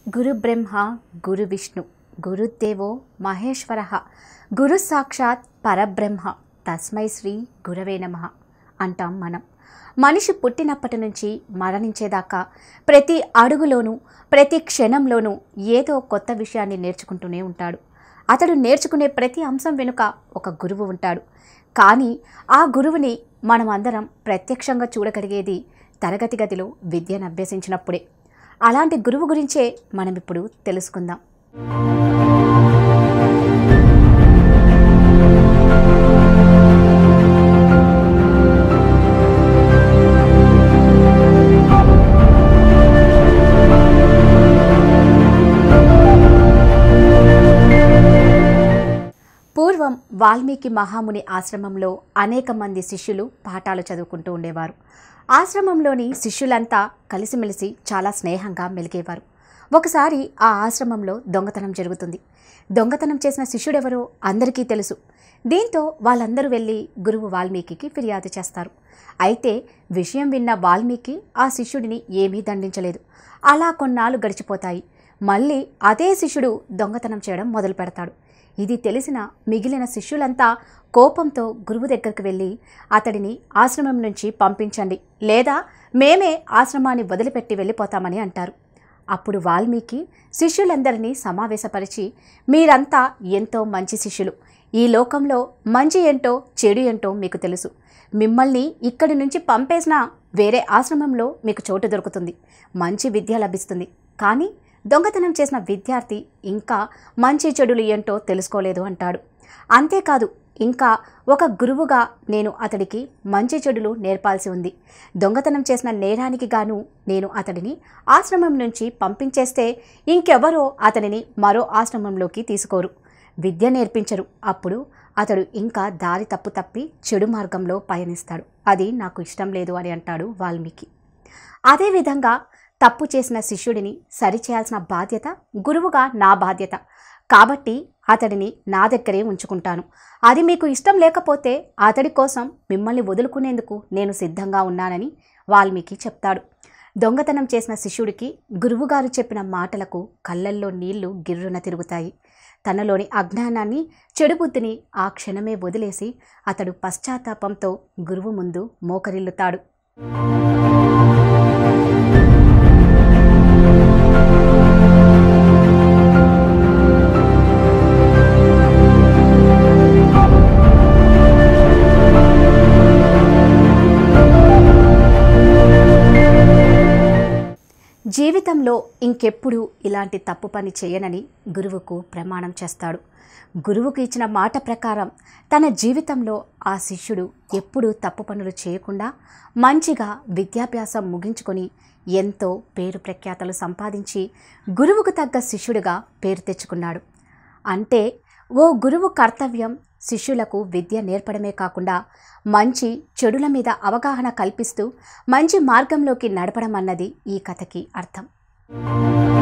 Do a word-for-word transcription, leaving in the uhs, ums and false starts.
గురు బ్రహ్మ గురు విష్ణు గురుదేవో మహేశ్వరః గురు సాక్షాత్ పరబ్రహ్మ తస్మై శ్రీ గురవే నమః అంటాం మనం. మనిషి పుట్టినప్పటి నుంచి మరణించేదాకా ప్రతి అడుగులోనూ ప్రతి క్షణంలోనూ ఏదో కొత్త విషయాన్ని నేర్చుకుంటూనే ఉంటాడు. అతడు నేర్చుకునే ప్రతి అంశం వెనుక ఒక గురువు ఉంటాడు. కానీ ఆ గురువుని మనం అందరం ప్రత్యక్షంగా చూడగలిగేది తరగతి గదిలో విద్యను అభ్యసించినప్పుడే. అలాంటి గురువు గురించే మనం ఇప్పుడు తెలుసుకుందాం. పూర్వం వాల్మీకి మహాముని ఆశ్రమంలో అనేక మంది శిష్యులు పాఠాలు చదువుకుంటూ ఉండేవారు. ఆశ్రమంలోని శిష్యులంతా కలిసిమెలిసి చాలా స్నేహంగా మెలిగేవారు. ఒకసారి ఆ ఆశ్రమంలో దొంగతనం జరుగుతుంది. దొంగతనం చేసిన శిష్యుడెవరో అందరికీ తెలుసు. దీంతో వాళ్ళందరూ వెళ్ళి గురువు వాల్మీకి ఫిర్యాదు చేస్తారు. అయితే విషయం విన్న వాల్మీకి ఆ శిష్యుడిని ఏమీ దండించలేదు. అలా కొన్నాళ్ళు గడిచిపోతాయి. మళ్ళీ అదే శిష్యుడు దొంగతనం చేయడం మొదలు పెడతాడు. ఇది తెలిసిన మిగిలిన శిష్యులంతా కోపంతో గురువు దగ్గరికి వెళ్ళి అతడిని ఆశ్రమం నుంచి పంపించండి, లేదా మేమే ఆశ్రమాన్ని వదిలిపెట్టి వెళ్ళిపోతామని అంటారు. అప్పుడు వాల్మీకి శిష్యులందరినీ సమావేశపరిచి, మీరంతా ఎంతో మంచి శిష్యులు, ఈ లోకంలో మంచి ఏంటో చెడు ఏంటో మీకు తెలుసు. మిమ్మల్ని ఇక్కడి నుంచి పంపేసినా వేరే ఆశ్రమంలో మీకు చోటు దొరుకుతుంది, మంచి విద్య లభిస్తుంది. కానీ దొంగతనం చేసిన విద్యార్థి ఇంకా మంచి చెడులు ఏంటో తెలుసుకోలేదు అంటాడు. అంతేకాదు, ఇంకా ఒక గురువుగా నేను అతడికి మంచి చెడులు నేర్పాల్సి ఉంది. దొంగతనం చేసిన నేరానికి గాను నేను అతడిని ఆశ్రమం నుంచి పంపించేస్తే ఇంకెవరో అతనిని మరో ఆశ్రమంలోకి తీసుకోరు, విద్య నేర్పించరు. అప్పుడు అతడు ఇంకా దారి తప్పు తప్పి చెడు మార్గంలో పయనిస్తాడు. అది నాకు ఇష్టం లేదు అని అంటాడు వాల్మీకి. అదేవిధంగా తప్పు చేసిన శిష్యుడిని సరిచేయాల్సిన బాధ్యత గురువుగా నా బాధ్యత. కాబట్టి అతడిని నా దగ్గరే ఉంచుకుంటాను. అది మీకు ఇష్టం లేకపోతే అతడి కోసం మిమ్మల్ని వదులుకునేందుకు నేను సిద్ధంగా ఉన్నానని వాల్మీకి చెప్తాడు. దొంగతనం చేసిన శిష్యుడికి గురువుగారు చెప్పిన మాటలకు కళ్ళల్లో నీళ్లు గిర్రున తిరుగుతాయి. తనలోని అజ్ఞానాన్ని, చెడుబుద్ధిని ఆ క్షణమే వదిలేసి అతడు పశ్చాత్తాపంతో గురువు ముందు మోకరిల్లుతాడు. జీవితంలో ఇంకెప్పుడు ఇలాంటి తప్పు పని చేయనని గురువుకు ప్రమాణం చేస్తాడు. గురువుకు ఇచ్చిన మాట ప్రకారం తన జీవితంలో ఆ శిష్యుడు ఎప్పుడూ తప్పు పనులు చేయకుండా మంచిగా విద్యాభ్యాసం ముగించుకొని ఎంతో పేరు ప్రఖ్యాతలు సంపాదించి గురువుకు తగ్గ శిష్యుడిగా పేరు తెచ్చుకున్నాడు. అంటే ఓ గురువు కర్తవ్యం శిష్యులకు విద్య నేర్పడమే కాకుండా మంచి చెడుల మీద అవగాహన కల్పిస్తూ మంచి మార్గంలోకి నడపడం అన్నది ఈ కథకి అర్థం.